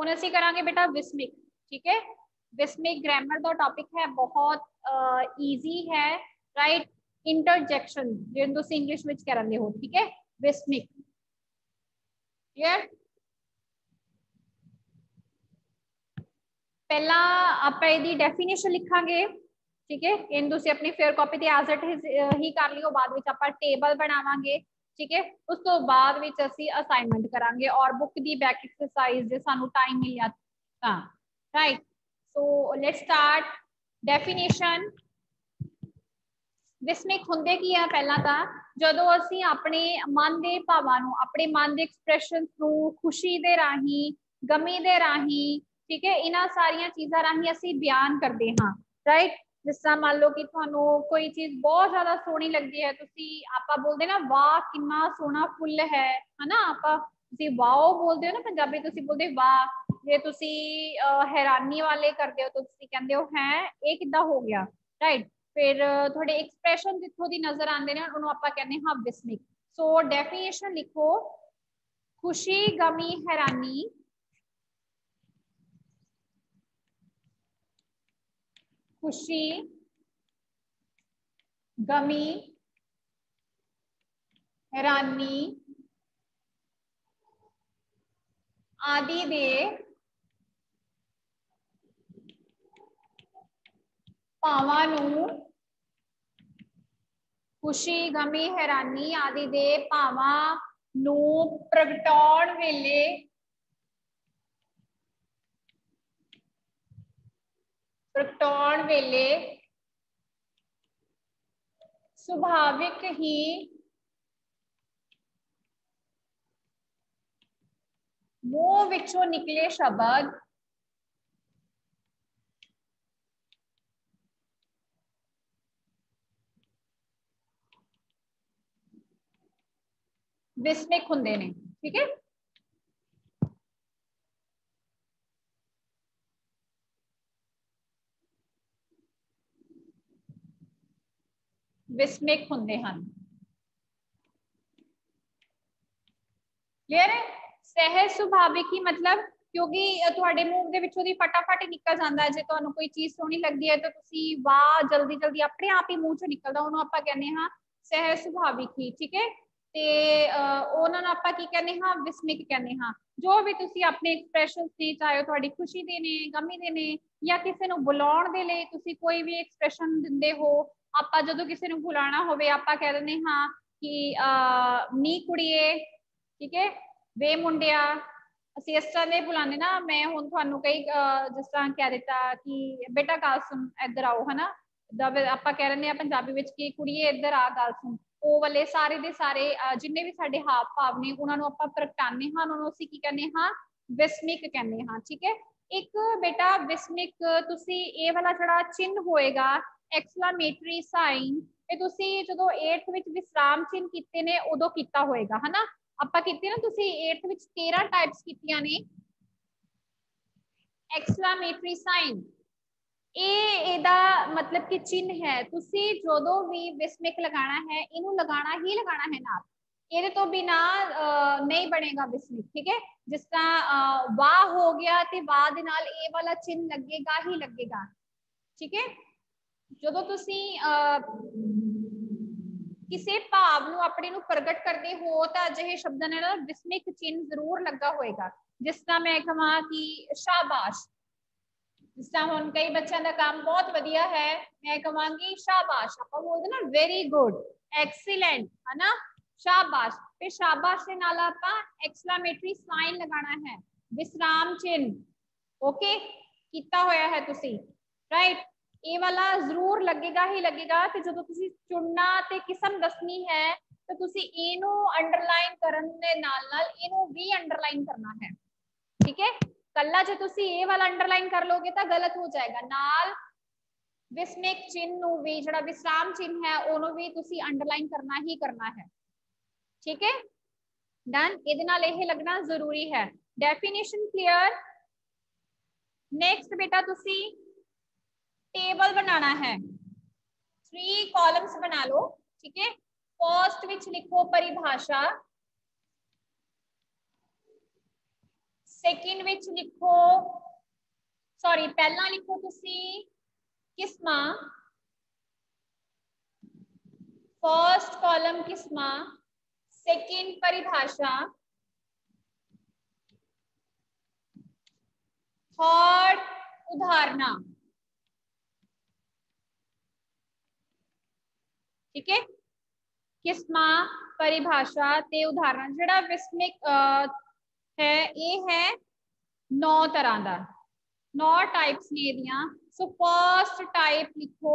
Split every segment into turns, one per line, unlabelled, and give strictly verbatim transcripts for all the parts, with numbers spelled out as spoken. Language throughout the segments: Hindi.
हुण असीं करांगे बेटा विस्मिक, ठीक है। विस्मिक ग्रामर का टॉपिक है, बहुत ईजी uh, है, राइट। इंटरजेक्शन जिहनूं तुसीं इंग्लिश विच करदे हो, ठीक है। विस्मिक क्लियर। पहला आपां इहदी डेफिनेशन लिखांगे, ठीक है। इहनूं तुसीं अपनी फेयर कॉपी ते एज इट इज ही कर लियो, बाद विच आपां टेबल बनावांगे, ठीक है। उस तो बाद विच असीं असाइनमेंट करांगे और बुक दी बैक एक्सरसाइज जे सानू टाइम मिलिया तां, right. So let's start definition. विस्मिक हुंदे की है, पहला तां जदों असीं अपने मन दे भावां नूं, अपने मन दे एक्सप्रैशन थ्रू, खुशी दे राही, गमी दे राही, ठीक है, इन्हां सारियां चीज़ां राही असीं बयान करदे हां, राइट। जिस तरह मान लो कि तुहानू कोई चीज बहुत ज्यादा सोहनी लगती है, तुसी आपा बोलते ना वाह कितना सोहना फुल है, है ना। आपा तुसी वाओ बोलते हो ना पंजाबी, तुसी बोलते वाह। जे तुसी हैरानी वाले करते हो तो तुसी कहंदे हो हैं ये किद्दां हो गया, राइट। फिर थोड़े एक्सप्रैशन जिथों दी नजर आते हैं उन्होंने आप कहते हैं हाँ विस्मिक। सो डेफिनेशन लिखो, खुशी गमी हैरानी, खुशी गमी हैरानी आदि दे भावां नूं, खुशी गमी हैरानी आदि दे भावां नूं प्रगटाउण वेले प्रगटाउण वेले सुभाविक ही मूँह विचों निकले शब्द विस्मिक हुंदे ने, ठीक है। विस्मिक हुंदे हन, क्लियर है। सहज सुभाविक ही मतलब क्योंकि तुहाडे मूँह दे विचों दी फटाफट निकल जाता है, जे तुहानू कोई चीज सोहनी लगती है तो तुसी वाह जल्दी जल्दी अपने आप ही मूँह चों निकलदा, उहनूं आपां कहने हां सहज सुभाविक ही, ठीक है। ते उहनां नूं आपां की कहने हां विस्मिक कहने हां। जो भी तुसी अपने एक्सप्रैशन ने, चाहे तुहाडी खुशी दे ने, गमी दे ने, या किसी नूं बुलाउण दे लई तुसी कोई भी एक्सप्रैशन दिंदे हो, आपां जदों किसी नूं बुलाना होवे आपां कह दिंदे हां कि नी कुड़िए, ठीक है, वे मुंडिया, ਅਸੀਂ इस तरह ਦੇ बुलाने ना। मैं हुण तुहानू कई जिस तरह कह दिता कि बेटा गल सुन इधर आओ, है ना। आपां कह रहे हैं पंजाबी विच कि कुड़िए इधर आ गल सुन, ਉਹ वाले सारे दे सारे जिन्ने भी साडे हाव भाव ने उन्हां नू आपां प्रगटाने हां, उन्हां नू असीं की कहने हां विस्मिक कहने हां, ठीक है। एक बेटा विस्मिक तुसी ये वाला जिहड़ा चिन्ह होएगा एक्सक्लेमेटरी साइन, ये तुसी जदों एट्थ विच विश्राम चिन्ह कीते ने उदों कीता होएगा, है ना। आपां कीते ना, तुसी एट्थ विच तेरह टाइप्स कीतियां ने एक्सक्लेमेटरी साइन। ये एदा मतलब कि चिन्ह है, तुसी जदों भी विस्मिक लगाना है इनू लगाना ही लगाना है नाल, ये तो बिना नहीं बनेगा विस्मिक, ठीक है। जिस तरह वाह हो गया तो वाह दे नाल ए वाला चिन्ह लगेगा ही लगेगा, ठीक है। जदों तुसी किसी भाव नूं अपने नूं प्रगट करते हो तो अजिहे शब्दां नाल विस्मिक चिन्ह जरूर लगा होएगा। जिस तरह मैं कहां कि शाबाश, जिस तरह हुण कई बच्चों का काम बहुत वधिया है, मैं कहांगी शाबाश, आपां बोलदे ना वेरी गुड, एक्सीलेंट, है ना, शाबाश। फिर शाबाश के नाल आपां एक्सक्लेमेटरी साइन लगाना है, विश्राम चिन्ह, ओके कीता होया है तुसी, राइट। ये वाला जरूर लगेगा ही लगेगा। तो जो तुसी चुनना ते किस्म दसनी है तो तुसी इनू अंडरलाइन करन दे नाल नाल इनू भी अंडरलाइन करना है, ठीक है। कल्ला जो तुसी ये वाला अंडरलाइन कर लोगे तो गलत हो जाएगा, नाल विस्मिक चिन्ह नू भी जिहड़ा विश्राम चिन्ह है ओनू भी तुसी अंडरलाइन करना ही करना है, ठीक है। डन, इहदे नाल यह लगना जरूरी है। Definition clear. नेक्स्ट बेटा तुसी टेबल बनाना है, थ्री कॉलम्स बना लो, ठीक है। फर्स्ट विच लिखो परिभाषा, सेकंड विच लिखो, सॉरी पहला लिखो तुसी किस्मा, फर्स्ट कॉलम किस्मा, सेकंड परिभाषा, थर्ड उदाहरणा। ठीक है, किस्मा परिभाषा ते उदाहरण। जिहड़ा विस्मिक है ये है नौ तरह का, नौ टाइप्स ने इहदियां। सो फर्स्ट टाइप लिखो,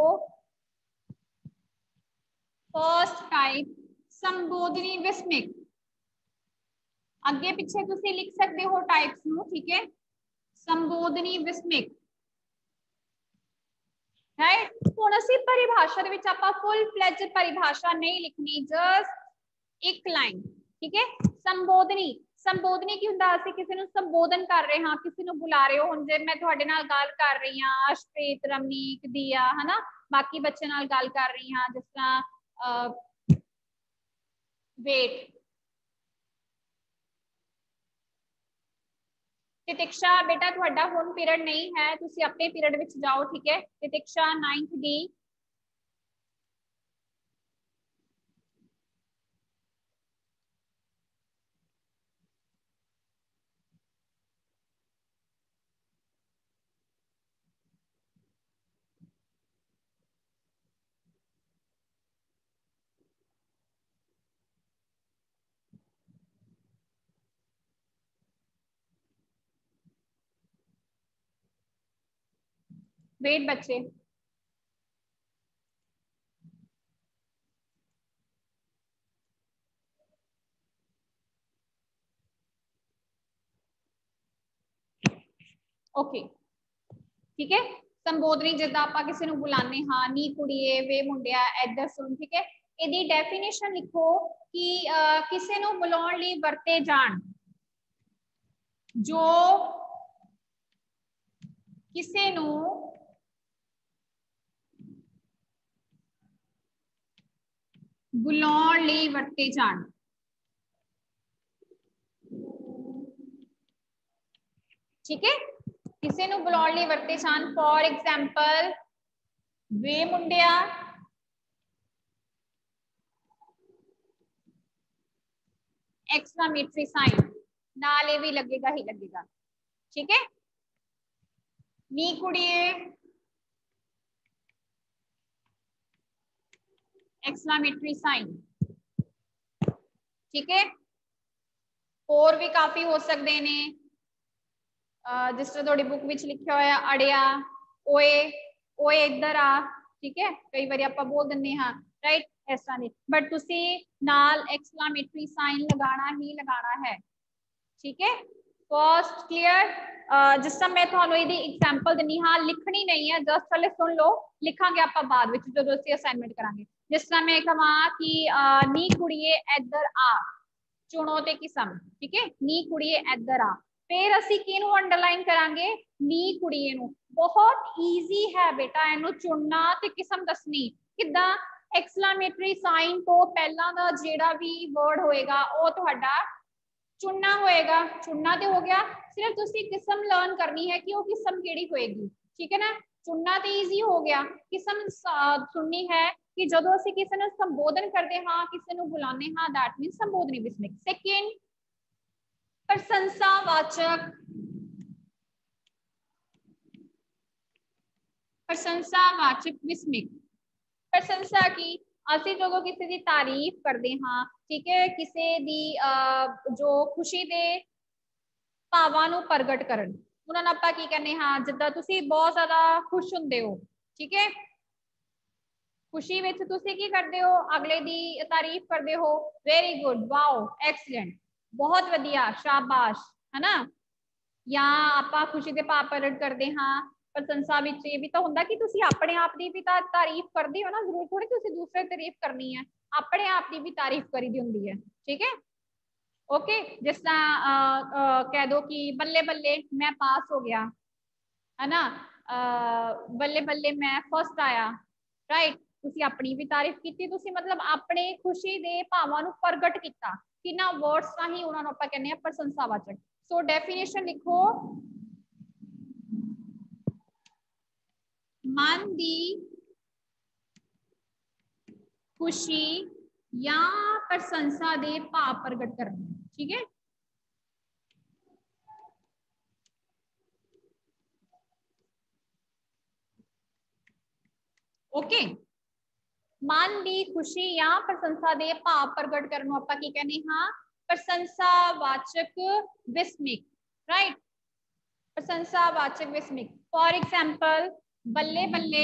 फर्स्ट टाइप संबोधनी विस्मिक। अगे पिछे तुसी लिख सकते हो टाइप्स नू, ठीक है। संबोधनी विस्मिक, राइट। हुण असीं परिभाषा दे विच आपां फुल फ्लैज परिभाषा नहीं लिखनी, जस्ट एक लाइन, ठीक है। संबोधनी, संबोधनी की हुंदा, असीं किसी नूं संबोधन कर रहे हां, किसी नूं बुला रहे हो। हुण जे मैं तुहाडे नाल गल कर रही हां, अशप्रीत, रमनीक, दिया, है ना, बाकी बच्चे नाल गल कर रही हां, जिस तरह वेट, तितिक्षा बेटा तुहाडा हुण पीरियड नहीं है, तुसी अपने पीरियड विच जाओ, ठीक है। Titiksha ninth D. वेट बच्चे, ओके, ठीक है। संबोधनी जिद्दां आपां किसी नूं बुलाने हां, नी कुड़िए, वे मुंडिया, इधर सुन, ठीक है। इहदी डेफिनेशन लिखो कि किसी नूं बुलाउण लई वरते जाण जो किसी नूं बुलाउण लई वरते जाण, ठीक है। किसी नूं बुलाउण लई वरते जाण, फॉर एग्जाम्पल वे मुंडिया, एक्सक्लेमेटरी साइन, नाल ये भी लगेगा ही लगेगा, ठीक है। नी कुड़िए, एक्सक्लेमेटरी साइन, ठीक है। और भी काफी हो सकते ने, जिस तरह थोड़ी बुक विच लिखा होया अड़िया, ओए, ओए इधर आ, ठीक है। कई बार आप बोल दिंदे हां, राइट, इस तरह की, बट तुसी नाल एक्सक्लेमेटरी साइन लगाना ही लगाना है, ठीक है। First clear. जिस तरह मैं तुहानू इहदी एग्जांपल दिनी हां, लिखनी नहीं है, जस्ट पहले सुन लो, लिखांगे आप बाद विच जदों असीं असाइनमेंट करांगे। जिस तरह मैं कहां कि नी कुड़िए इधर आ, चुनो ते किस्म, ठीक है। नी कुड़िए इधर आ, फिर असीं किहनू अंडरलाइन करांगे, नी कुड़िए नू। बहुत ईजी है बेटा इनू चुनना ते किस्म दसनी। किदां, एक्सक्लेमेटरी साइन तो पहला दा जेड़ा भी वर्ड होएगा वो तुहाडा चुनना होएगा। चुनना तो हो गया, सिर्फ तुसी किस्म लर्न करनी है कि वो किस्म केड़ी होएगी, ठीक है ना। चुनना तो ईजी हो गया, किस्म सुननी है कि जदों असीं किसी नूं संबोधन करते हां, किसी नूं बुलाने हां, दैट मीन्स संबोधनी विस्मिक। सेकंड, प्रशंसावाचक, प्रशंसावाचक विस्मिक। प्रशंसा की, असीं जदों किसी दी तारीफ करते हां, ठीक है, किसी दी जो खुशी दे भावां नूं प्रगट करन, उन्हां नूं आपां की कहने हां, जिद्दां तुसीं बहुत ज्यादा खुश हुंदे हो, ठीक है। खुशी विच तुसीं की करदे हो, अगले दी तारीफ करदे हो, वेरी गुड, वाओ, एक्सीलेंट, बहुत वधिया, शाबाश, है ना। या आपां खुशी दे भाव प्रगट करदे हां, प्रशंसा विच ये भी तो हुंदा कि तुसीं अपने आप दी भी तारीफ करदे हो ना, जरूर थोड़ी तुसीं दूसरे दी तारीफ करनी है, अपने आप दी भी तारीफ करी दी हुंदी है, ठीक है। ओके, जिस तरह कह दो कि बल्ले बल्ले मैं पास हो गया, है ना, बल्ले बल्ले मैं फर्स्ट आया, राइट। तुसी अपनी भी तारीफ की, तुसी मतलब अपने खुशी दे भावां नूं प्रगट किया, किन्ना वर्ड्स राही उन्हां नूं आपां कहने आ प्रशंसावाचक। सो डेफिनेशन लिखो, मन दी खुशी या प्रशंसा दे भाव प्रगट करना। ठीक है, ओके। मन दी खुशी या प्रशंसा दे भाव प्रगट करने आपां की कहने हाँ, प्रशंसावाचक विस्मिक, राइट, प्रशंसावाचक विस्मिक। फॉर एग्जाम्पल, बल्ले बल्ले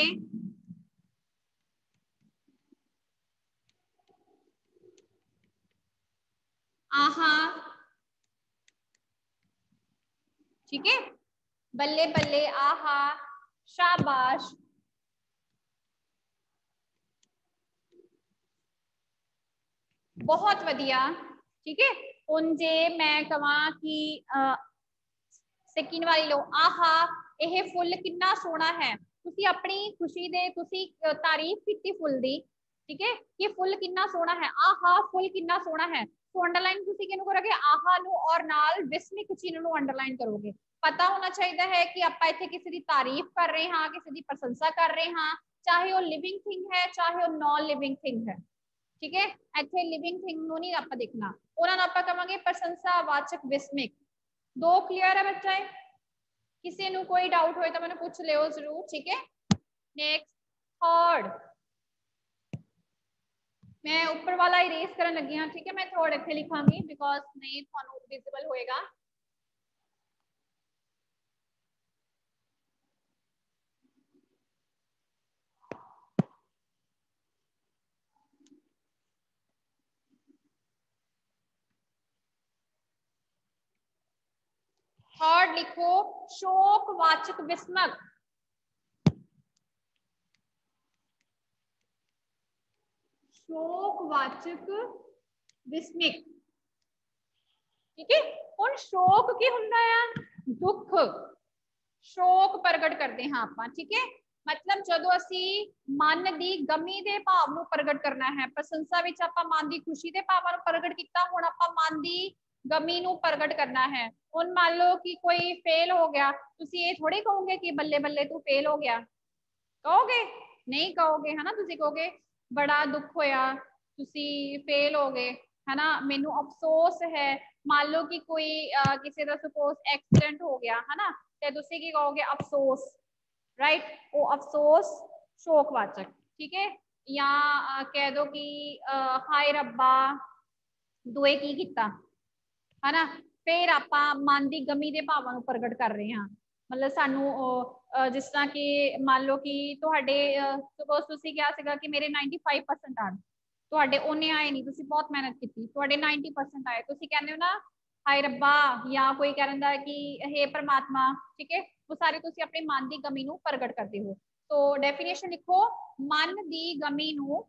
आहा, ठीक है, बल्ले बल्ले आहा, शाबाश, बहुत वधिया। ठीक है, हुण जे मैं कहां कि सेकंड वाली लो, आहा यह फुल कितना सोहना है, तुसी अपनी खुशी दे तुसी तारीफ की फुल दी। ठीक है, कि फुल कितना सोहना है, आहा फुल कितना सोहना है। तो अंडरलाइन तुसी किहनू करोगे, आहा नू और नाल विस्मिक चिन्ह नू अंडरलाइन करोगे। पता होना चाहिए है कि आपां इत्थे किसी दी तारीफ कर रहे हाँ, किसी दी प्रशंसा कर रहे हाँ, चाहे वो लिविंग थिंग है चाहे वो नॉन लिविंग थिंग है। ठीक है, इत्थे लिविंग थिंग नू नहीं आपां देखना, उन्हां नू आपां कहांगे प्रशंसावाचक विस्मिक। दो क्लियर है बच्चा? किसी नू कोई डाउट होए तो मैंने पूछ लियो जरूर। ठीक है, नेक्स्ट थर्ड, मैं ऊपर वाला इरेज करन लगी हाँ। ठीक है, मैं थर्ड इत्थे लिखांगी बिकॉज नहीं थानू विजिबल होएगा। थर्ड लिखो, शोकवाचक विस्मक। शोकवाचक विस्मिक। ठीक है, हुण शोक की हुंदा है, दुख, शोक प्रगट करते हैं आपां। ठीक है, मतलब जदों असी मन की गमी के भाव नू प्रगट करना है, प्रशंसा विच आपां मन की खुशी के भावां नू प्रगट किया, हुण आपां मन की गमी नू प्रगट करना है। हुण मान लो कि कोई फेल हो गया, तुसी ये थोड़ी कहोगे कि बल्ले बल्ले तू फेल हो गया, कहोगे? नहीं कहोगे, है ना, तुसी कहोगे बड़ा दुख होया, तुसी फेल हो गए, है ना, मैनू अफसोस है। मान लो कि कोई uh, किसी का सपोज एक्सीडेंट हो गया, है ना, तो तुसी की कहोगे अफसोस, राइट, वो अफसोस शोकवाचक। ठीक है, या uh, कह दो कि uh, हाय रब्बा दुए की किता, है ना, फिर आपां मन की गमी के भावां नू प्रगट कर रहे हैं। मतलब सानू जिस तरह कि मान लो कि तुहाडे सपोज तुसी क्या सीगा कि मेरे नाइनटी फाइव परसेंट आए, तुहाडे ओने आए नहीं, तुसी बहुत मेहनत की, तुहाडे नाइनटी परसेंट आए, तुसी कहंदे हो ना हाय रब्बा, या कोई कह रहा है कि हे परमात्मा। ठीक है, वो सारे तुसी अपने मन की गमी नू प्रगट करते हो। तो डेफिनेशन लिखो, मन की गमी नू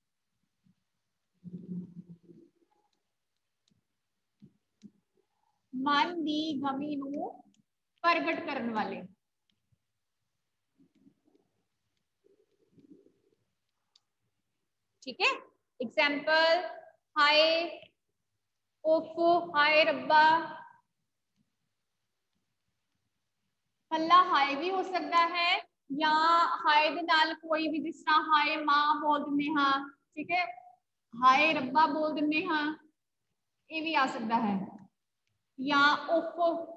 मन की गमी नू प्रगट करने वाले। ठीक है, एग्जाम्पल, हाय उफ, हाय रब्बा, हल्ला हाय भी हो सकता है, या हाय दे नाल कोई भी जिस तरह हाय मां बोल दिंदे हाँ, ठीक है, हाय रब्बा बोल दिंदे हाँ, ये भी आ सकता है, या उफ,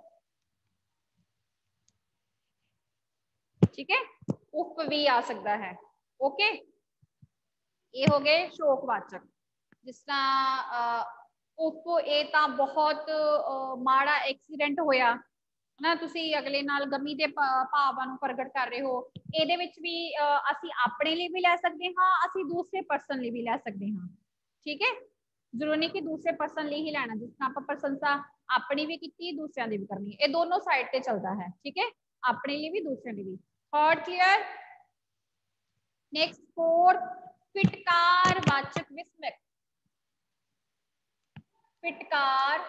ठीक है, उफ भी आ सकता है। ओके, ये हो गए शोकवाचक। जिस तरह उफ ये तो बहुत माड़ा एक्सीडेंट होया ना, तुसी अगले नाल गमी दे भावां नू प्रगट कर रहे हो। ਇਹਦੇ ਵਿੱਚ भी ਅਸੀਂ ਆਪਣੇ ਲਈ भी लै सकते हाँ, ਅਸੀਂ दूसरे पर्सन ਲਈ भी लै सकते हाँ। ठीक है, जरूरी नहीं कि दूसरे पर्सन ਲਈ ही ਲੈਣਾ, जिस तरह आप प्रशंसा अपनी भी की, दूसरों की भी करनी, ये दोनों साइड पे चलता है। ठीक है, अपने लिए भी दूसरे लिए भी। Third clear? नेक्स्ट फोर्थ, फिटकार वाचक विस्मक। फिटकार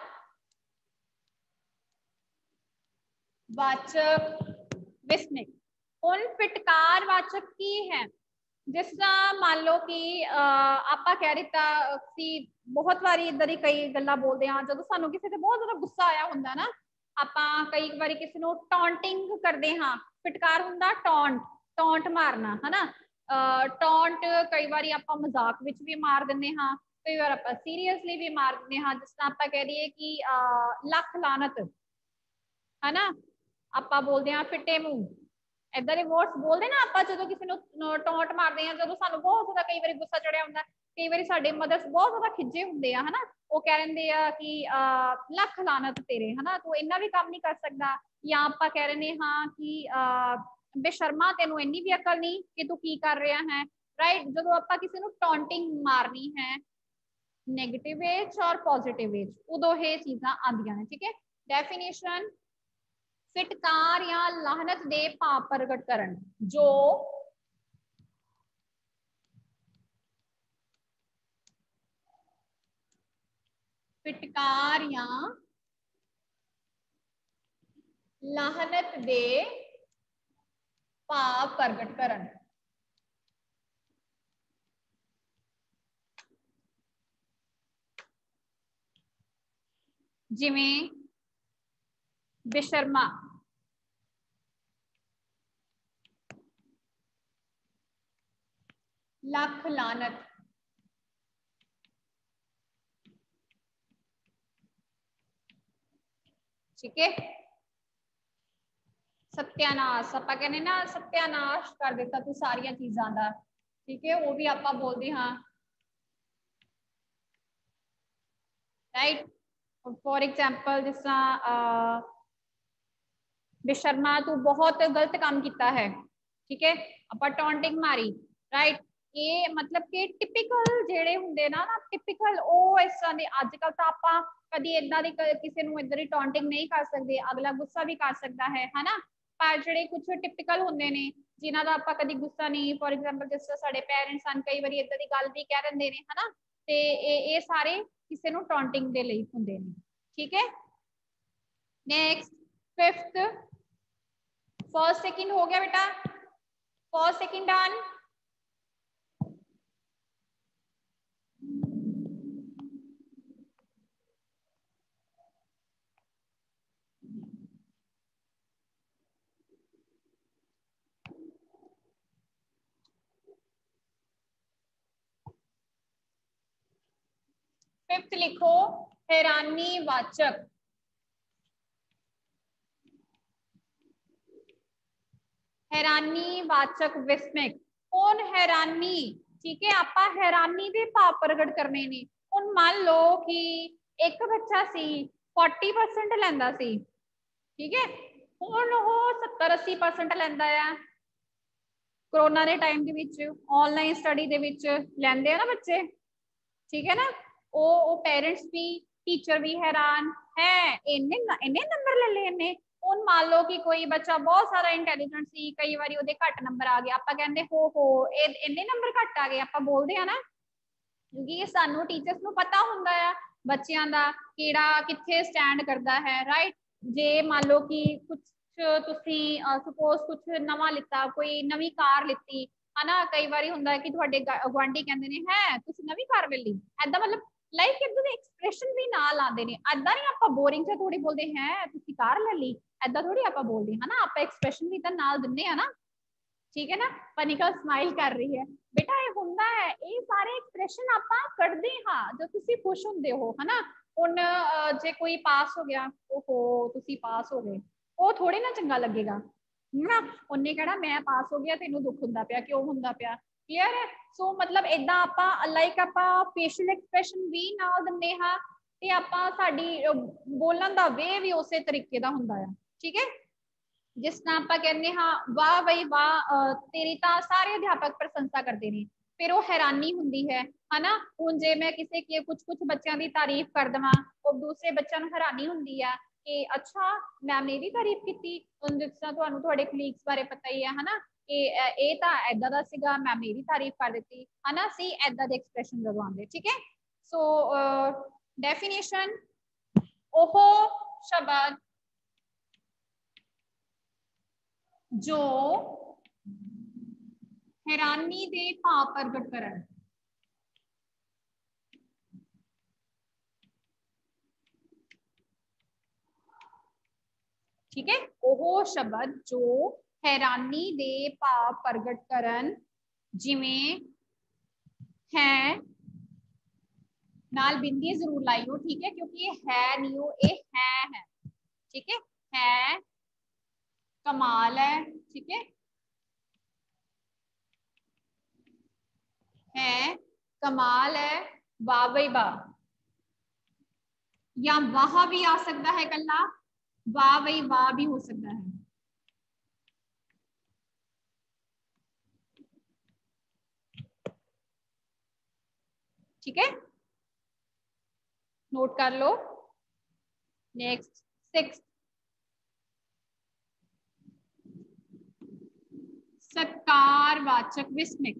वाचक विस्मिक। हुण फिटकार वाचक की है, जिस तरह मान लो कि आपां कह दिता सी, बहुत बारी इधर ही कई गल्लां बोलदे हां, जदों सानू किसी ते बहुत ज्यादा गुस्सा आया हुंदा ना, ਆਪਾਂ ਕਈ ਵਾਰੀ ਕਿਸੇ ਨੂੰ ਟੌਂਟਿੰਗ ਕਰਦੇ ਹਾਂ, ਫਿਟਕਾਰ ਹੁੰਦਾ ਟੌਂਟ, ਟੌਂਟ ਮਾਰਨਾ ਹਨਾ। ਟੌਂਟ ਕਈ ਵਾਰੀ ਆਪਾਂ ਮਜ਼ਾਕ ਵਿੱਚ ਵੀ ਮਾਰ ਦਿੰਦੇ ਹਾਂ, ਕਈ ਵਾਰ ਆਪਾਂ ਸੀਰੀਅਸਲੀ ਵੀ ਮਾਰ ਦਿੰਦੇ ਹਾਂ। ਜਿਸ ਤਰ੍ਹਾਂ ਆਪਾਂ ਕਹਿ ਦਈਏ ਕਿ ਲੱਖ ਲਾਨਤ ਹਨਾ, ਆਪਾਂ ਬੋਲਦੇ ਹਾਂ ਫਿੱਟੇ ਮੂੰਹ, ਏਦਾਂ ਦੇ ਵਰਡਸ ਬੋਲਦੇ ਨਾ ਆਪਾਂ ਜਦੋਂ ਕਿਸੇ ਨੂੰ ਟੌਂਟ ਮਾਰਦੇ ਹਾਂ, ਜਦੋਂ ਸਾਨੂੰ ਬਹੁਤ ਜ਼ਿਆਦਾ ਕਈ ਵਾਰੀ ਗੁੱਸਾ ਚੜਿਆ ਹੁੰਦਾ, ਕਈ ਵਾਰੀ ਸਾਡੇ ਮਦਰਸ ਬਹੁਤ ਜ਼ਿਆਦਾ ਖਿੱਚੇ ਹੁੰਦੇ ਆ ਹਨਾ, ਉਹ ਕਹਿ ਦਿੰਦੇ ਆ ਕਿ ਅਹ ਲੱਖ ਲਾਨਤ ਤੇਰੇ ਹਨਾ, ਤੂੰ ਇੰਨਾ ਵੀ ਕੰਮ ਨਹੀਂ ਕਰ ਸਕਦਾ। ਜਾਂ ਆਪਾਂ ਕਹਿ ਰਹੇ ਹਾਂ ਕਿ ਅਹ ਬੇਸ਼ਰਮਾ ਤੈਨੂੰ ਇੰਨੀ ਵੀ ਅਕਲ ਨਹੀਂ ਕਿ ਤੂੰ ਕੀ ਕਰ ਰਿਹਾ ਹੈ, ਰਾਈਟ। ਜਦੋਂ ਆਪਾਂ ਕਿਸੇ ਨੂੰ ਟੌਂਟਿੰਗ ਮਾਰਨੀ ਹੈ ਨੈਗੇਟਿਵ ਵੇ ਚ ਔਰ ਪੋਜ਼ਿਟਿਵ ਵੇ ਚ, ਉਦੋਂ ਇਹ ਚੀਜ਼ਾਂ ਆਉਂਦੀਆਂ ਨੇ, ਠੀਕ ਹੈ। ਡੈਫੀਨੇਸ਼ਨ, ਫਿਟਕਾਰ ਜਾਂ ਲਾਹਨਤ ਦੇ ਭਾਵ ਪ੍ਰਗਟ ਕਰਨ, ਜੋ ਫਿਟਕਾਰ ਜਾਂ ਲਾਹਨਤ ਦੇ ਭਾਵ ਪ੍ਰਗਟ ਕਰਨ। ਜਿਵੇਂ ਬੇਸ਼ਰਮਾ, ਲੱਖ ਲਾਨਤ, ठीक है। सत्यानाश, आप कहने ना सत्यानाश कर दिता तू सारिया चीजों का, ठीक है, वो भी आप बोलते हाँ, राइट। फॉर एग्जाम्पल जिस तरह बेशर्मा तू बहुत गलत काम किया है, ठीक है, आप टॉन्टिंग मारी, राइट। ये मतलब कि टिपिकल जेड़े हुंदे ना ना टिपिकल वो इस तरह दे, अजकल तो आप कभी इदा दी किसी नूं इधर ही टॉन्टिंग नहीं कर सकते, अगला गुस्सा भी कर सकता है है ना, पर जेड़े कुछ टिपिकल हुंदे ने जिन्हां दा आपां कदी गुस्सा नहीं, फॉर एग्जाम्पल जिस तरह साडे पेरेंट्स सन कई बारी इदां दी गल भी कह दिंदे ने है ना, ते ये सारे किसी नूं टॉन्टिंग दे लई हुंदे ने, ठीक है। नेक्स्ट फिफ्थ, फर्स्ट सेकंड हो गया बेटा, फर्स्ट सेकंड डन। फिफ्थ लिखो हैरानी वाचक, हैरानी वाचक विस्मय, कौन हैरानी, ठीक है, आप हैरानी के भाव प्रगट करने ने। हुण मान लो कि एक बच्चा सी चालीस परसेंट लैंदा सी, ठीक है, हुण वो सत्तर अस्सी परसेंट लैंदा है। कोरोना के टाइम के विच ऑनलाइन स्टडी दे विच लैंदे आ ना बच्चे, ठीक है ना, वो वो पेरेंट्स भी टीचर भी हैरान है, इन्ने इन्ने नंबर ले ले इन्ने। हुण मान लो कि कोई बच्चा बहुत सारा इंटैलीजेंट सी, कई बारी उहदे घट नंबर आ गए, आपां कहंदे हो हो इन्ने नंबर घट आ गए, आपां बोलदे आ ना, क्योंकि सानू टीचर्स नू पता हुंदा है बच्चियां दा किहड़ा कित्थे स्टैंड करदा है, राइट। जे मान लो कि कुछ तुसी सपोज कुछ नवा लिता, कोई नवी कार लिती है ना, कई बारी हुंदा है कि तुहाडे गुआंढी कहंदे ने है तुसी नवी कार ले ली, ऐदा मतलब लाइक इदां दे एक्सप्रेशन भी नाल आंदे ने, ऐदा नहीं आपां बोरिंग च थोड़ी बोलदे हैं तुसी कार ले ली, ऐदा थोड़ी आपां बोलदे है ना, आपां एक्सप्रेशन भी तां नाल दिंदे आ ना, ठीक है ना। पनिका स्माइल कर रही है, बेटा ये हुंदा है, ये सारे एक्सप्रेशन आपां कढदे हां जो तुसी खुश हुंदे हो, है ना। हुण जे कोई पास हो गया, ओहो तुसी पास हो गए, वो थोड़े ना चंगा लगेगा ना, उन्हें कहना मैं पास हो गया, तेनू दुख हुंदा पिया, क्यों हुंदा पिया, क्लियर है। सो मतलब इदां आपां लाइक आपां फेशियल एक्सप्रेशन भी नाल दिंदे हां, ते आपां साडी बोलण दा वे भी उसे तरीके दा हुंदा है, ठीक है। जिस तरह आपां कहंदे हां वाह बई वाह तेरी तां सारे अध्यापक प्रशंसा करते हैं, फिर वो हैरानी हुंदी है है ना। हुण जे मैं किसी के कुछ कुछ बच्चों की तारीफ कर देवां, और दूसरे बच्चों नूं हैरानी हुंदी है कि अच्छा मैम ने भी तारीफ की, हुण जिस तरह तुहानूं तुहाडे कलीग्स बारे पता ही है है ना, कि ये तां ऐदां दा सीगा, मैम ने भी तारीफ कर दी है ना, सी ऐदां दे एक्सप्रेशन जदों आंदे, ठीक है। सो डेफिनेशन, ओहो शब्द जो हैरानी दे भाव प्रगट करन, ठीक है, ਉਹ शब्द जो हैरानी दे भाव प्रगट करन जिवें है नाल बिंदी जरूर लाइयो, ठीक है, क्योंकि ये है नहीं हो, ये है है, ठीक है, है कमाल है, ठीक है, है कमाल है, वाह भाई वाह, या वाह भी आ सकता है कल्ला, वाह भाई वाह भी हो सकता है, ठीक है, नोट कर लो। नेक्स्ट सिक्स, सत्कारवाचक विस्मित,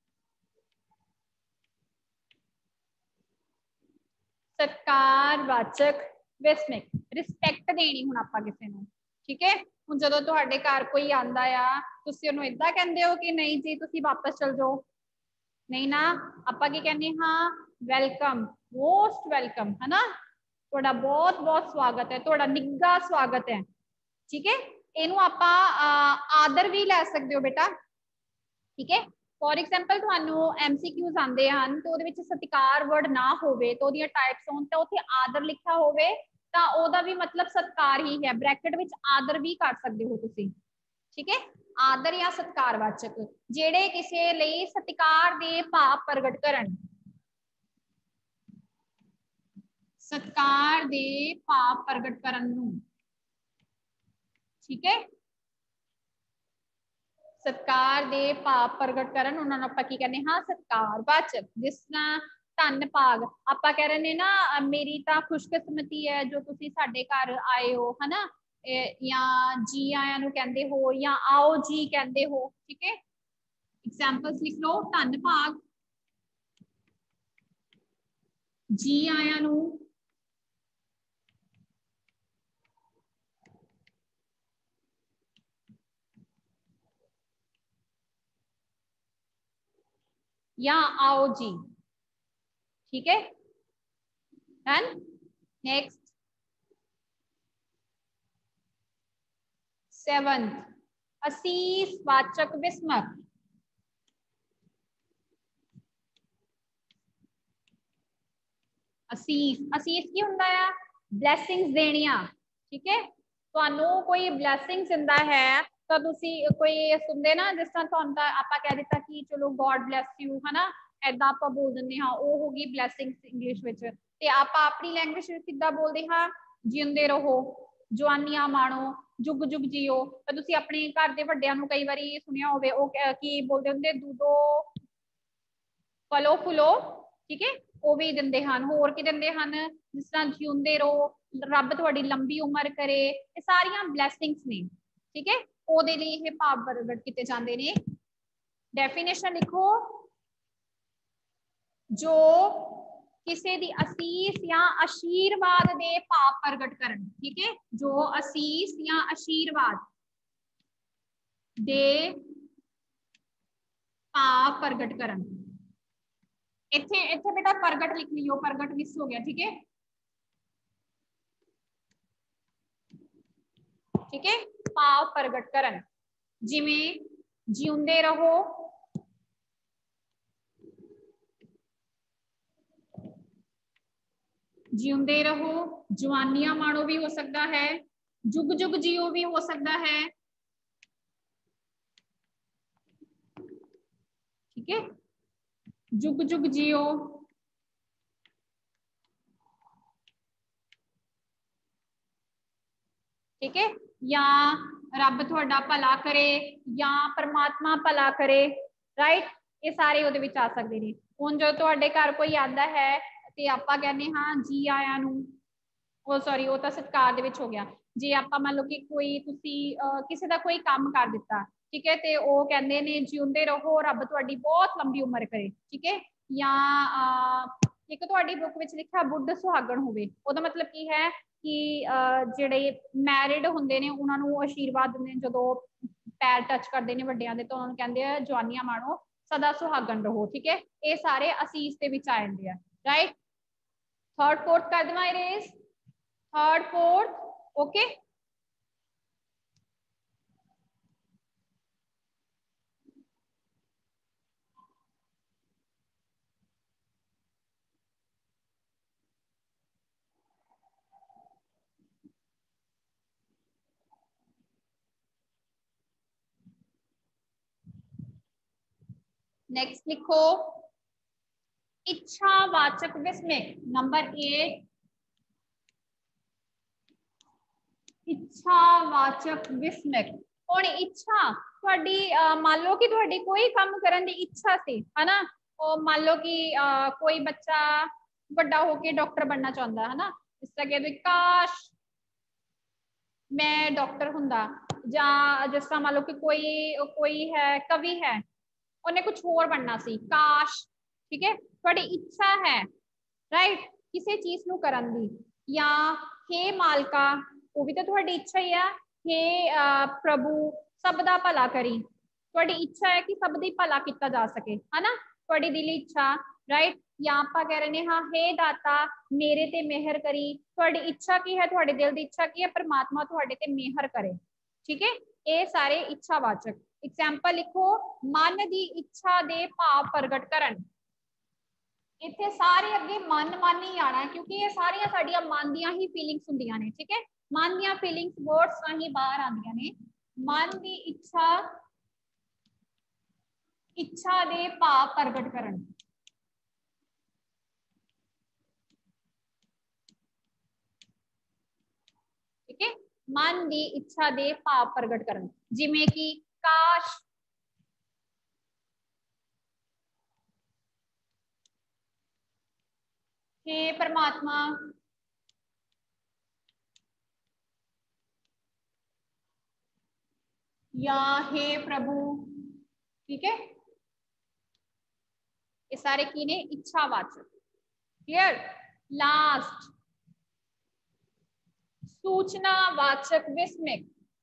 सत्कारवाचक विस्मित, रिस्पैक्ट देनी हुण आपां किसी नूं, ठीक है, हुण जदों तुहाडे घर कोई आंदा आ तुसीं उहनूं इदां कहंदे हो कि नहीं जी तुसीं वापस चल जाओ, नहीं ना, आपां की कहने हाँ वेलकम, मोस्ट वेलकम, है ना, तुहाडा बहुत बहुत स्वागत है, तुहाडा निग्गा स्वागत है, ठीक है, इहनूं आपां आदर भी लै सकदे हो बेटा, ठीक है, फॉर एग्जाम्पल तुहानूं एमसीक्यूज आंदे हन तो उहदे विच सत्कार वर्ड ना होवे तो उहदियां टाइप्स होण ते उत्थे आदर लिखा होवे तां ओहदा भी मतलब सत्कार ही है, ब्रैकेट विच आदर भी कर सकदे हो तुसीं, ठीक है, आदर या सत्कारवाचक जेड़े किसी लई सत्कार दे भाव प्रगट करन, सत्कार दे भाव प्रगट करन नूं, ठीक है, सत्कार दे भाव प्रगट करन उन्हां नूं आपां की कहने हाँ सत्कारवाचक, जिस तरह धन भाग आपां कह रहे ना मेरी तां खुशकिस्मती है जो तुसीं साडे घर आए हो, है ना, या जी आया नूं कहंदे हो या आओ जी कहंदे हो, ठीक है, एग्जाम्पल्स लिख लो, धन भाग, जी आया नूं, या आओ जी, ठीक है, डन। नेक्स्ट सेवंथ, असीस वाचक विस्मक, असीस, असीस की हुंदा है ब्लैसिंग्स देनियां, ठीक है, तुहानूं कोई ब्लैसिंग्स दिंदा है तो तुसी कोई सुनते ना जिस तरह तुहानूं आपां कह दिता कि चलो गॉड ब्लैस यू, है ना, ऐदां आपां बोल दिंदे हां, ओह हो गई ब्लैसिंग्स इंग्लिश विच, ते आपां अपनी लैंग्वेज विच किद्दां बोलदे हां, जिउंदे रहो, जवानियां माणो, जुग जुग जियो, तो तुसी अपने घर दे वड्डियां नूं कई वारी सुनिया होवे ओह की बोलदे हुंदे दूधो फलो फुलो, ठीक है, ਉਹ ਵੀ ਦਿੰਦੇ ਹਨ, ਹੋਰ ਕੀ ਦਿੰਦੇ ਹਨ, ਜਿਸ ਤਰ੍ਹਾਂ ਜਿਉਂਦੇ ਰਹੋ, ਰੱਬ ਤੁਹਾਡੀ ਲੰਬੀ ਉਮਰ ਕਰੇ, ਇਹ ਸਾਰੀਆਂ ਬਲੇਸਿੰਗਸ ਨੇ, ਠੀਕ ਹੈ, ਉਹਦੇ ਲਈ ਇਹ ਭਾਵ ਪ੍ਰਗਟ ਕੀਤੇ ਜਾਂਦੇ ਨੇ। ਡੈਫੀਨੇਸ਼ਨ ਲਿਖੋ, ਜੋ ਕਿਸੇ ਦੀ ਅਸੀਸ ਜਾਂ ਆਸ਼ੀਰਵਾਦ ਦੇ ਭਾਵ ਪ੍ਰਗਟ ਕਰਨ, ਠੀਕ ਹੈ, ਜੋ ਅਸੀਸ ਜਾਂ ਆਸ਼ੀਰਵਾਦ ਦੇ ਭਾਵ ਪ੍ਰਗਟ ਕਰਨ, इत्थे इत्थे बेटा प्रगट लिख लियो, प्रगट मिस हो गया, ठीक है, ठीक है, भाव प्रगट करन, जिवें जिउंदे रहो, जिउंदे रहो, जवानियां माणो भी हो सकता है, जुग जुग जियो भी हो सकता है, ठीक है, जुग जुग जियो, ठीक है, या रब तुहाडा भला करे या परमात्मा भला करे, राइट, ये सारे उहदे विच आ सकदे ने। हुण जो तुहाडे घर कोई आंदा है ते आपां कहने हाँ जी आया नूं, ओ सॉरी वो तो सत्कार दे विच हो गया, जे आपां मान लो कि कोई तुसी किसी दा कोई काम कर दिता, ठीक है, ते ओ कहंदे ने जिउंदे रहो, रब तुहाडी बहुत लंबी उम्र करे, ठीक है, या एक तुहाडी बुक विच लिखा बुढ़ सुहागण होवे, ओहदा मतलब की है कि ਜਿਹੜੇ ਮੈਰਿਡ ਹੁੰਦੇ ਨੇ ਉਹਨਾਂ ਨੂੰ ਆਸ਼ੀਰਵਾਦ ਦਿੰਦੇ ਨੇ, ਜਦੋਂ ਪੈਰ ਟੱਚ ਕਰਦੇ ਨੇ ਵੱਡਿਆਂ ਦੇ ਤਾਂ ਉਹਨਾਂ ਨੂੰ ਕਹਿੰਦੇ ਆ ਜਵਾਨੀਆਂ ਮਾਣੋ, ਸਦਾ ਸੁਹਾਗਣ ਰਹੋ, ਠੀਕ ਹੈ, ਇਹ ਸਾਰੇ ਅਸੀਸ ਦੇ ਵਿੱਚ ਆ ਜਾਂਦੇ ਆ, ਰਾਈਟ। ਥਰਡ ਫੋਰਥ ਕਰ ਦੇਵਾਂ erase, third fourth, okay, next लिखो इच्छावाचक विस्मय नंबर एट, इच्छावाचक विस्मय। ਹੁਣ ਇੱਛਾ ਤੁਹਾਡੀ ਮੰਨ ਲਓ ਕਿ ਤੁਹਾਡੀ ਕੋਈ ਕੰਮ ਕਰਨ ਦੀ ਇੱਛਾ ਸੀ ਹਨਾ, ਉਹ ਮੰਨ ਲਓ ਕਿ ਕੋਈ ਬੱਚਾ ਵੱਡਾ ਹੋ ਕੇ ਡਾਕਟਰ ਬਣਨਾ ਚਾਹੁੰਦਾ ਹਨਾ, ਇਸ ਤਰ੍ਹਾਂ ਕਹਿੰਦੇ ਕਾਸ਼ ਮੈਂ ਡਾਕਟਰ ਹੁੰਦਾ, ਜਾਂ ਜਿਸ ਤਰ੍ਹਾਂ ਮੰਨ ਲਓ ਕਿ ਕੋਈ ਕੋਈ ਹੈ ਕਵੀ ਹੈ ਉਹਨੇ ਕੁਝ ਹੋਰ ਬਣਨਾ ਸੀ ਕਾਸ਼, ਠੀਕ ਹੈ ਤੁਹਾਡੀ ਇੱਛਾ ਹੈ ਰਾਈਟ ਕਿਸੇ ਚੀਜ਼ ਨੂੰ ਕਰਨ ਦੀ, ਜਾਂ हे ਮਾਲਕਾ ਉਹ ਵੀ ਤਾਂ ਤੁਹਾਡੀ ਇੱਛਾ ਹੀ ਆ, हे ਪ੍ਰਭੂ ਸਭ ਦਾ ਭਲਾ ਕਰੀ, ਤੁਹਾਡੀ ਇੱਛਾ ਹੈ ਕਿ ਸਭ ਦੀ ਭਲਾ ਕੀਤਾ ਜਾ ਸਕੇ ਹਨਾ, ਤੁਹਾਡੀ ਦਿਲੀ ਇੱਛਾ ਰਾਈਟ। ਜਾਂ ਆਪਾਂ ਕਹਿ ਰਹੇ ਨੇ ਹਾਂ हे ਦਾਤਾ ਮੇਰੇ ਤੇ ਮਿਹਰ ਕਰੀ, ਤੁਹਾਡੀ ਇੱਛਾ ਕੀ ਹੈ, ਤੁਹਾਡੇ ਦਿਲ ਦੀ ਇੱਛਾ ਕੀ ਹੈ, परमात्मा ਤੁਹਾਡੇ ਤੇ ਮਿਹਰ ਕਰੇ, ਠੀਕ ਹੈ ਇਹ ਸਾਰੇ ਇੱਛਾਵਾਚਕ। एग्जाम्पल लिखो मन की इच्छा दे भाव प्रगट करन, इत्थे सारे अगे मन मन ही आना है क्योंकि ये सारियां साडियां मन दियां ही फीलिंग्स हुंदियां ने, ठीक है मन दियां फीलिंग्स वर्ड्स राही बाहर आंदियां ने। मन की इच्छा इच्छा दे भाव प्रगट करन, ठीक है मन की इच्छा दे भाव प्रगट करन, जिवें कि काश हे परमात्मा या हे प्रभु, ठीक है ये सारे की ने इच्छावाचक। क्लियर। लास्ट सूचनावाचक विस्मय,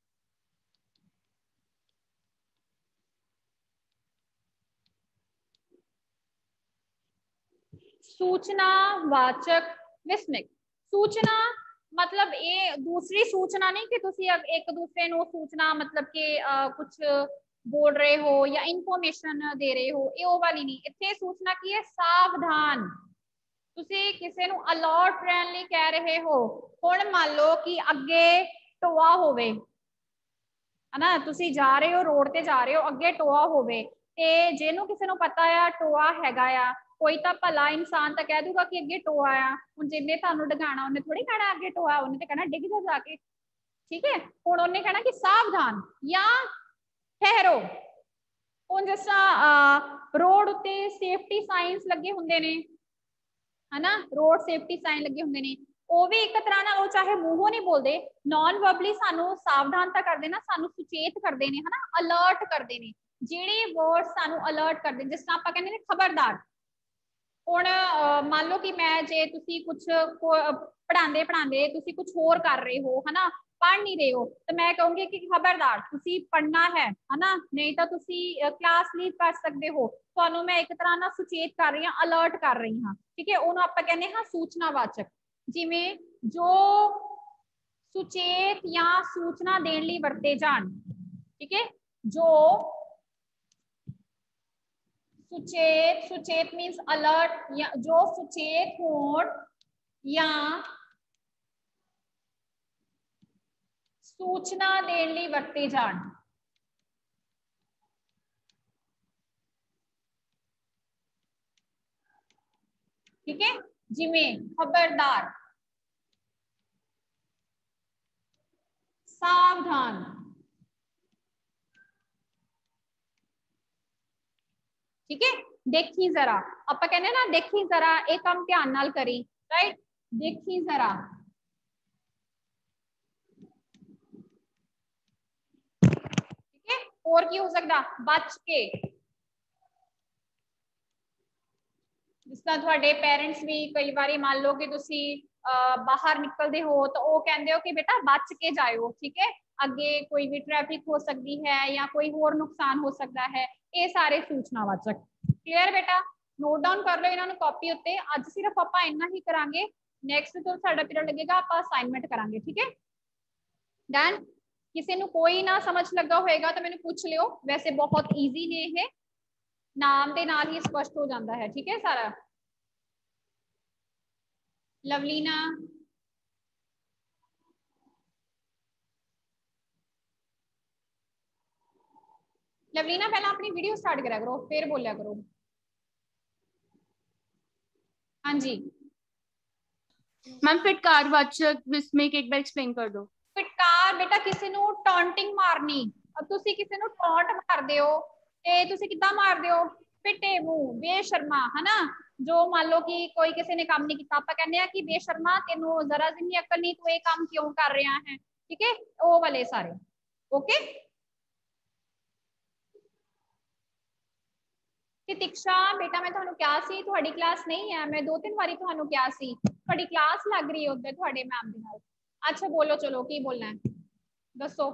सूचनावाचक विस्मय। सूचना मतलब ये दूसरी सूचना नहीं कि तुसी एक दूसरे नु सूचना मतलब कि कुछ बोल रहे हो या इंफॉर्मेशन दे रहे हो, ये वो वाली नहीं। इत्थे सूचना की है सावधान, तुसी किसी नु अलर्ट रहने लिए कह रहे हो। हुण मान लो कि अगे टोआ होवे है ना, तुसी जा रहे हो रोड ते जा रहे हो, अगे टोआ होवे ते जेनू किसी नु पता है टोआ हैगा आ, कोई तो भला इंसान तो कह दूगा कि अगे टोआ आ, हुण जिन्ने तुहानू डगाना उन्हें थोड़ी कहना अगे टोआ, उन्हें तो कहना डिग जा जाके, ठीक है हुण उन्हें कहना कि सावधान या ठहरो। हुण जिस तरह रोड उत्ते सेफ्टी साइंस लगे हुंदे ने है ना, रोड सेफ्टी साइन लगे हुंदे ने, ਉਹ भी एक तरह नाल चाहे मूहों नहीं बोलते नॉन वर्बली सानू सावधान तो करते ना, सानू सुचेत करते हैं है ना, अलर्ट करते हैं, जेडे वर्ड सानू अलर्ट करते जिस तरह आपां कहंदे ने खबरदार। हुण मान लो कि मैं जे तुसी कुछ पढ़ांदे पढ़ांदे तुसी कुछ होर कर रहे हो है ना, पढ़ नहीं रहे हो, तो मैं कहूंगी कि खबरदार तुसी पढ़ना है है ना, नहीं तो तुसी क्लास लीव कर सकते हो, तुहानू मैं एक तरह ना सुचेत कर रही हूं, अलर्ट कर रही हूं, ठीक है उन्होंने आपां कहने हां सूचनावाचक। जिवें जो सुचेत या सूचना देने लई वरते जाण, ठीक है जो सुचेत, सुचेत मीन्स अलर्ट, या जो सुचेत होण या सूचना देने लई वरते जाण, ठीक है जिवें खबरदार, सावधान, ठीक है देखी जरा, आपां कहने ना देखी जरा एक काम ध्यान नाल करी, राइट देखी जरा, ठीक है और की हो सकता बच के, जिस तरह तुहाडे पेरेंट्स भी कई बार मान लो कि तुसी बाहर निकलते हो तो वो कहते हो कि बेटा बच के जाओ, ठीक है अगे कोई भी ट्रैफिक हो सकती है या कोई होर नुकसान हो सकता है, ये सारे सूचनावाचक। क्लियर बेटा नोट डाउन कर लो इन्होंने कॉपी उत्ते। अज सिर्फ आपां इन्ना ही करांगे, नैक्सट जो साडा पीरियड लगेगा आपां असाइनमेंट करांगे, ठीक है डन। किसी नू कोई ना समझ लगा होएगा तो मैंने पूछ लियो, वैसे बहुत ईजी ने ये नाम दे नाल ही स्पष्ट हो जाता है, ठीक है सारा। लवलीना लवलीना पहला अपनी वीडियो स्टार्ट करा करो फिर बोलिया करो। हाँ जी
मैम फिटकारवाचक विस्मयक एक बार एक्सप्लेन कर दो।
फिटकार बेटा किसी ਨੂੰ ਟੌਂਟਿੰਗ ਮਾਰਨੀ। अब ਤੁਸੀਂ ਕਿਸੇ ਨੂੰ ਟੌਂਟ ਮਾਰਦੇ ਹੋ ਤੇ ਤੁਸੀਂ ਕਿੱਦਾਂ ਮਾਰਦੇ ਹੋ ਫਿੱਟੇ ਮੂੰਹ ਬੇਸ਼ਰਮਾ ਹਨਾ। ਜੋ ਮੰਨ ਲਓ ਕਿ ਕੋਈ ਕਿਸੇ ਨੇ ਕੰਮ ਨਹੀਂ ਕੀਤਾ ਆਪਾਂ ਕਹਿੰਦੇ ਆ ਕਿ ਬੇਸ਼ਰਮਾ ਤੈਨੂੰ ਜ਼ਰਾ ਜਿੰਨੀ ਅਕਲ ਨਹੀਂ ਤੂੰ ਇਹ ਕੰਮ ਕਿਉਂ ਕਰ ਰਿਹਾ ਹੈ ਠੀਕ ਹੈ ਉਹ ਵਾਲੇ ਸਾਰੇ ਓਕੇ। तितिक्षा बेटा मैं ਤੁਹਾਨੂੰ ਕਿਹਾ ਸੀ ਤੁਹਾਡੀ ਕਲਾਸ ਨਹੀਂ ਹੈ ਮੈਂ ਦੋ ਤਿੰਨ ਵਾਰੀ ਤੁਹਾਨੂੰ ਕਿਹਾ ਸੀ ਤੁਹਾਡੀ ਕਲਾਸ ਲੱਗ ਰਹੀ ਹੈ ਉੱਧਰ ਤੁਹਾਡੇ ਮੈਮ ਦੇ ਨਾਲ। अच्छा बोलो चलो की बोलना है दसो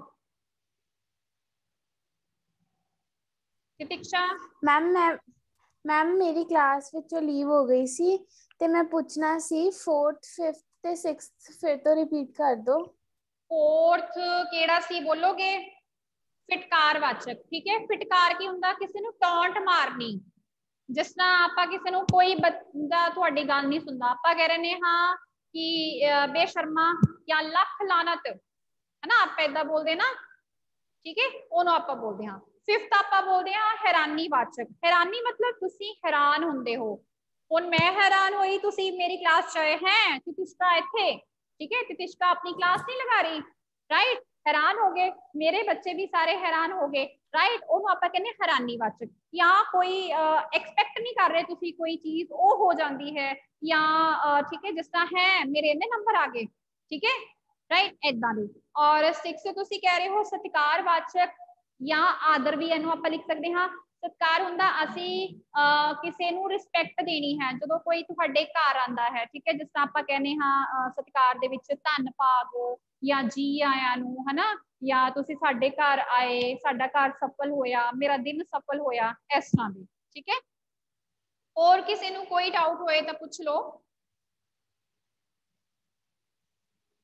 तितिक्षा।
मैम मैं मैम मेरी क्लास ਵਿੱਚੋਂ ਲੀਵ ਹੋ ਗਈ ਸੀ ਤੇ ਮੈਂ ਪੁੱਛਣਾ ਸੀ फोर्थ फिफ्थ ਤੇ सिक्स्थ ਫਿਰ ਤੋਂ ਰਿਪੀਟ ਕਰ ਦੋ।
फोर्थ ਕਿਹੜਾ ਸੀ ਬੋਲੋਗੇ ਫਿਟਕਾਰ ਵਾਚਕ ਠੀਕ ਹੈ। ਫਿਟਕਾਰ ਕੀ ਹੁੰਦਾ ਕਿਸੇ ਨੂੰ ਟੌਂਟ ਮਾਰਨੀ ਜਿਸ ਤਰ੍ਹਾਂ ਆਪਾਂ ਕਿਸੇ ਨੂੰ ਕੋਈ ਬੰਦਾ ਤੁਹਾਡੀ ਗੱਲ ਨਹੀਂ ਸੁਣਦਾ ਆਪਾਂ ਕਹਿ ਰਹੇ ਨੇ ਹਾਂ ਕਿ ਬੇਸ਼ਰਮਾ ਜਾਂ ਲੱਖ ਲਾਨਤ है ना आप इदा बोलते ना ठीक है ਉਹਨੂੰ ਆਪਾਂ ਬੋਲਦੇ ਹਾਂ। ਫਿਫਥ ਆਪਾਂ ਬੋਲਦੇ ਹਾਂ ਹੈਰਾਨੀ ਵਾਚਕ। ਹੈਰਾਨੀ ਮਤਲਬ ਤੁਸੀਂ ਹੈਰਾਨ ਹੁੰਦੇ ਹੋ ਹੁਣ ਮੈਂ ਹੈਰਾਨ ਹੋਈ ਤੁਸੀਂ ਮੇਰੀ ਕਲਾਸ ਚ ਆਏ ਹੈ ਤਿਤਿਸ਼ਕਾ ਇੱਥੇ ठीक है तितिष्का अपनी क्लास नहीं लगा रही राइट हैरान हो गए मेरे बच्चे भी सारे हैरान हो गए राइट ਉਹਨੂੰ ਆਪਾਂ ਕਹਿੰਦੇ ਹੈਰਾਨੀ ਵਾਚਕ। ਜਾਂ ਕੋਈ ਐਕਸਪੈਕਟ ਨਹੀਂ ਕਰ ਰਹੇ ਤੁਸੀਂ ਕੋਈ ਚੀਜ਼ ਉਹ ਹੋ ਜਾਂਦੀ ਹੈ ਜਾਂ ਠੀਕ ਹੈ ਜਿਸ ਤਰ੍ਹਾਂ ਹੈ ਮੇਰੇ ਇੰਨੇ ਨੰਬਰ ਆ ਗਏ ਠੀਕ ਹੈ ਰਾਈਟ ਏਦਾਂ ਦੀ। ਔਰ ਸਿਕਸ ਤੁਸੀਂ ਕਹਿ ਰਹੇ ਹੋ ਸਤਿਕਾਰ ਵਾਚਕ ਜਾਂ ਆਦਰ ਵੀ ਇਹਨੂੰ ਆਪਾਂ ਲਿਖ ਸਕਦੇ ਹਾਂ। ਸਤਿਕਾਰ ਹੁੰਦਾ ਅਸੀਂ ਕਿਸੇ ਨੂੰ ਰਿਸਪੈਕਟ ਦੇਣੀ ਹੈ ਜਦੋਂ ਕੋਈ ਤੁਹਾਡੇ ਘਰ ਆਂਦਾ ਹੈ ਠੀਕ ਹੈ ਜਿਸ ਤਰ੍ਹਾਂ ਆਪਾਂ ਕਹਿੰਦੇ ਹਾਂ ਸਤਿਕਾਰ ਦੇ ਵਿੱਚ ਧੰਨ ਭਾਗ ਜਾਂ ਜੀ ਆਇਆਂ ਨੂੰ ਹਨਾ ਜਾਂ ਤੁਸੀਂ ਸਾਡੇ ਘਰ ਆਏ ਸਾਡਾ ਘਰ ਸਫਲ ਹੋਇਆ ਮੇਰਾ ਦਿਨ ਸਫਲ ਹੋਇਆ ਇਸ ਤਰ੍ਹਾਂ ਦੀ ਠੀਕ ਹੈ। ਹੋਰ ਕਿਸੇ ਨੂੰ ਕੋਈ ਡਾਊਟ ਹੋਏ ਤਾਂ ਪੁੱਛ ਲਓ।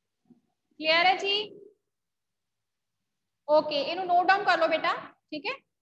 क्लियर है जी ओके इन्हों नोट डाउन कर लो बेटा ठीक है।